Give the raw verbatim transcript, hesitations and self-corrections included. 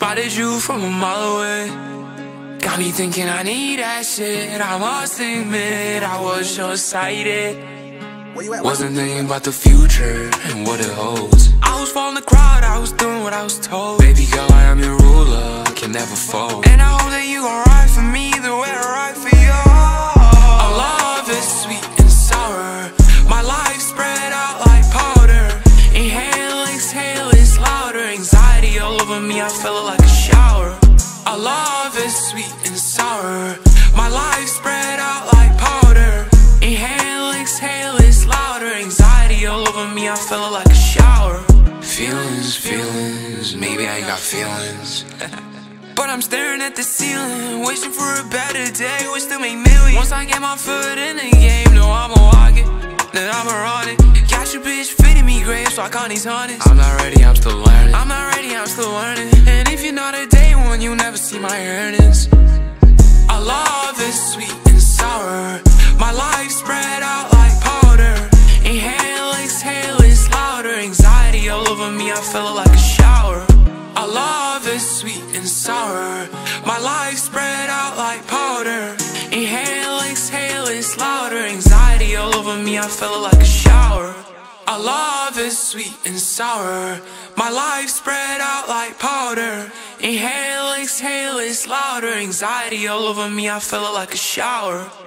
spotted you from a mile away. Got me thinking I need that shit. I must admit I was short-sighted. Wasn't thinking about the future and what it holds. I was following the crowd, I was doing what I was told. Baby girl, I am your ruler, can never fold. And I hope that you gon' ride for me the way I ride for you. Our love is sweet and sour. My life spread out like powder. Inhale, exhale, it's louder. Anxiety all over me, I feel it like a shower. Our love is sweet and sour. My life spread out like powder. Inhale, exhale, it's louder. Anxiety all over me, I feel it like a shower. Feelings, feelings, maybe I got feelings. But I'm staring at the ceiling, wishing for a better day, wish to make millions. Once I get my foot in the game, know I'ma walk it, then I'ma run it. Catch a bitch fitting me great, so I call these hundreds. I'm not ready, I'm still learning. I'm not ready, I'm still learning. And if you're not a day one, you'll never see my earnings. Our love is sweet and sour. My life spread out like powder. Inhale, exhale, it's louder. Anxiety all over me, I feel it like a shower. Our love is sweet and sour. My life spread out like powder. Inhale, exhale, it's louder. Anxiety all over me, I feel it like a shower. Our love is sweet and sour. My life spread out like powder. Inhale, exhale, it's louder. Anxiety all over me, I feel it like a shower.